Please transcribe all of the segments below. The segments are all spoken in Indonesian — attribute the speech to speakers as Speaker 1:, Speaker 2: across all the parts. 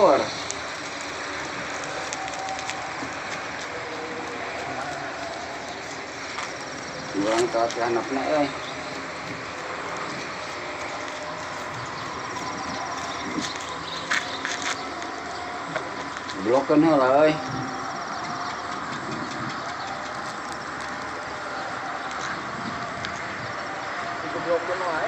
Speaker 1: Bogor. Orang tua si anaknya blokan heula euy.
Speaker 2: Blokan wae.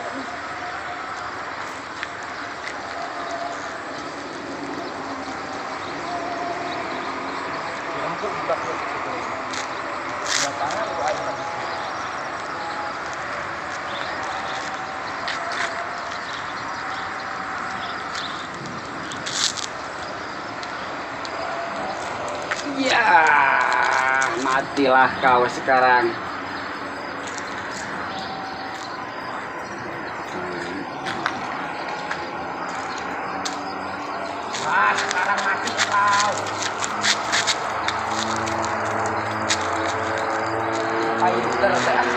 Speaker 2: Ampun budak itu. Batangan itu air.
Speaker 1: Ya, matilah kau sekarang.
Speaker 2: Sekarang mati kau. Ayo kita rasakan.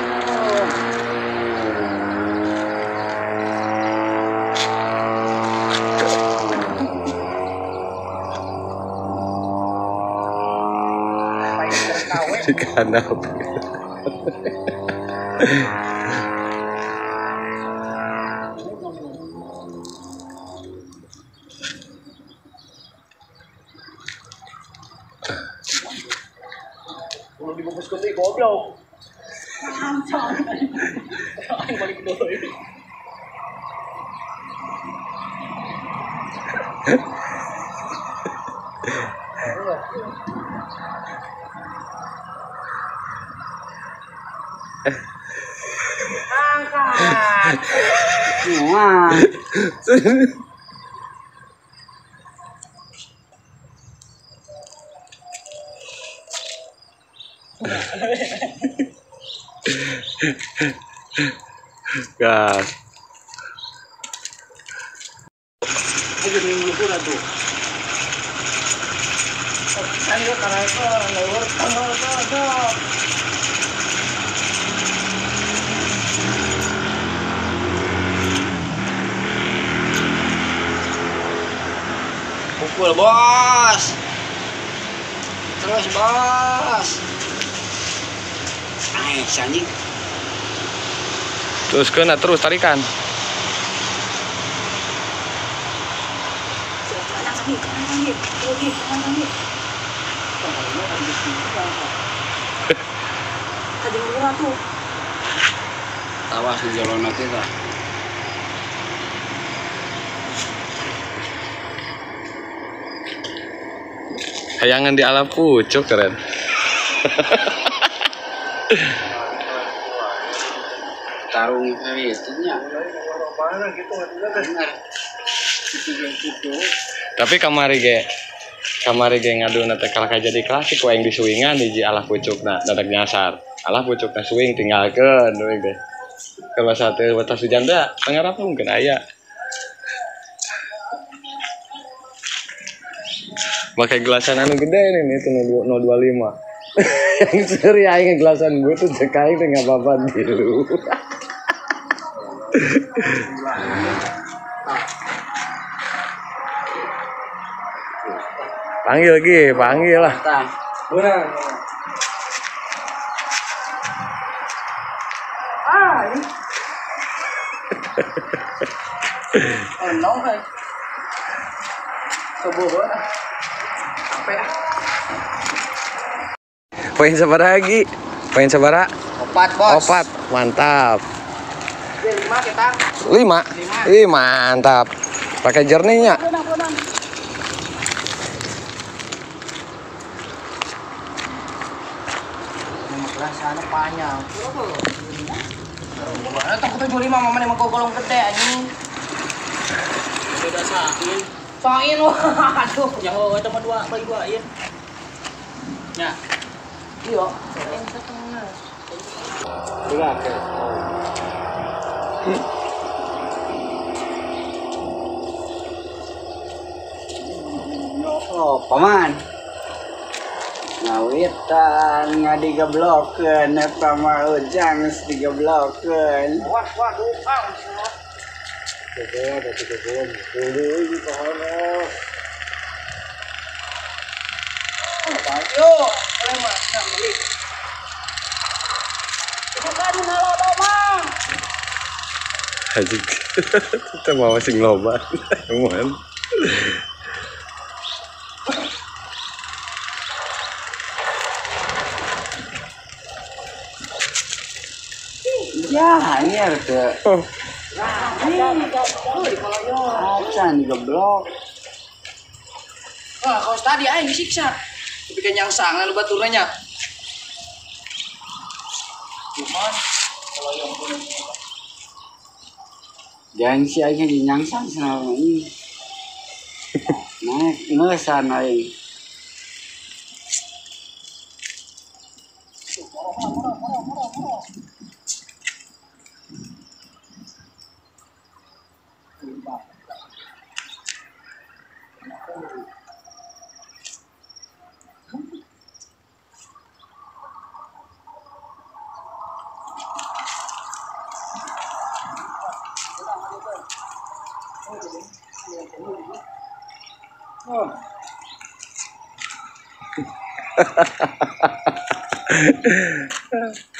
Speaker 3: Karena
Speaker 2: Belum dibungkus kunti goblok. Ayo balik dulu. Angkat.
Speaker 1: Wah.
Speaker 3: gas.
Speaker 2: Ayo minggu pun tuh. Ayo karena itu orang luar tanggal.
Speaker 1: Pukul bos. Terus bos. Anjing.
Speaker 3: Terus kena terus tarikan.
Speaker 1: Tawas di jalan nanti tak.
Speaker 3: Hayangan di alam pucuk keren.
Speaker 1: Tarung itu nya.
Speaker 2: Mana gitu
Speaker 1: Benar. Itu.
Speaker 3: Tapi kamari ge ngadu nate kalah jadi klasik wae yang disuingan hiji alah pucukna dadak nyasar. Alah pucukna swing tinggalkeun deui deh. Kalau satu batas hujan teh pangarap mungkin aya. Pakai gelasan anu gede ini itu 025. Yang seri aing gelasan gue tuh cekaing teh enggak apa-apa dulu. Panggil lagi, panggil lah.
Speaker 1: Benar.
Speaker 2: ini. No, hai. Coba apa ya?
Speaker 3: Poin sabaraha lagi? Poin sabaraha?
Speaker 1: 4 bos.
Speaker 3: 4, mantap.
Speaker 2: 5 kita.
Speaker 3: 5. Ih, mantap. Pakai jernihnya.
Speaker 2: Pulang. Sana panjang. Berapa? Takut 75 mama emang golong gede anjing. Beda sain. Sain wah. Aduh, yang cuma 2 bagi 2 ieu. Nya. Iya, sain setengah.
Speaker 1: Udah ke. Oh, paman. Ngawitan ngadigeblokeun eta mah ujang geus digeblokeun.
Speaker 2: Waduh,
Speaker 1: Ada 30 di pohon.
Speaker 2: Bukan halo mah.
Speaker 3: Anjing. Kita mau sing loba. Teman.
Speaker 1: Ya, ini harus ke
Speaker 3: Oh.
Speaker 1: acan geblok.
Speaker 2: Wah, kalau tadi aing disiksa. Tapi kan yang sang lalu baturnya. Cuman kalau yang belum
Speaker 1: Jangan si aja nyangsang sama ini. Naik ngesan aing. Oh.